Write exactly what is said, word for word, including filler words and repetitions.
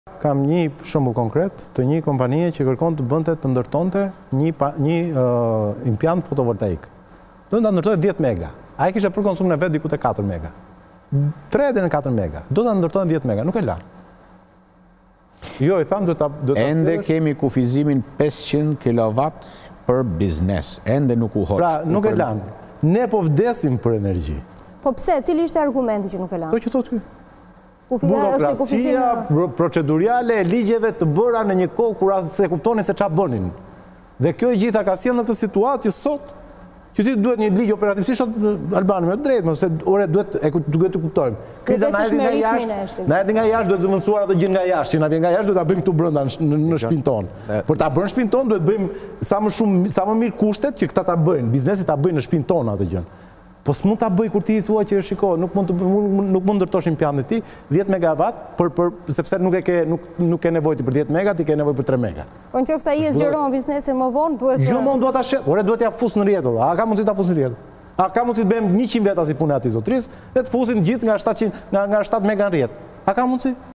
Kam një shembull konkret të një kompanie që kërkon të bënte të ndërtonte një, një uh, impiant fotovoltaik. Do të ndërtonte dhjetë mega. Ai kishte për konsumin e vet diku te katër mega. tre deri në katër mega. Do ta ndërtonte dhjetë mega, nuk e la. Jo, i thamë do ta do ta Ende kemi kufizimin pesëqind kilowatt për biznes. Ende nuk u hoq. Pra, nuk e lan. Ne po vdesim për energji. Po pse? Cili ishte argumenti që nuk e lan? Do që thotë ky. Burokracia, proceduriale e ligjeve të bëra në një kohë kur as se kuptonin se çfarë bënin. Dhe kjo e gjitha ka sjellë në këtë situatë që sot që ti duhet një ligj operativ, si shot Albani me drejtë, se ore duhet e duhet të kuptojmë. Kriza na erdhi nga jashtë, na erdhi nga jashtë, duhet të zëvendësuar ato gjë nga jashtë, që na vjen nga jashtë, duhet ta bëjmë këtu brenda në shtëpinë tonë. Për ta bërë në shtëpinë tonë duhet bëjmë sa më shumë, sa më mirë kushtet që këta ta bëjnë, biznesi ta bëjnë në shtëpinë tonë atë gjën. Po s'mund ta bëj kur ti i thua që shiko, nuk mund të nuk mund ndërtosh impiantin ti dhjetë megawatt për për sepse nuk e ke nuk nuk ke nevojë për dhjetë mega, ti ke nevojë për tre mega. Po nëse ai e zgjeron biznesin më vonë, duhet Jo, më duhet ta shet. Ore duhet ja fus në rrjetull. A ka mundësi ta fus në rrjetull? A ka mundësi të bëjmë njëqind veta si puna e atij zotris, dhe të fusin gjithë nga shtatëqind nga nga shtatë mega në rrjet. A ka mundësi?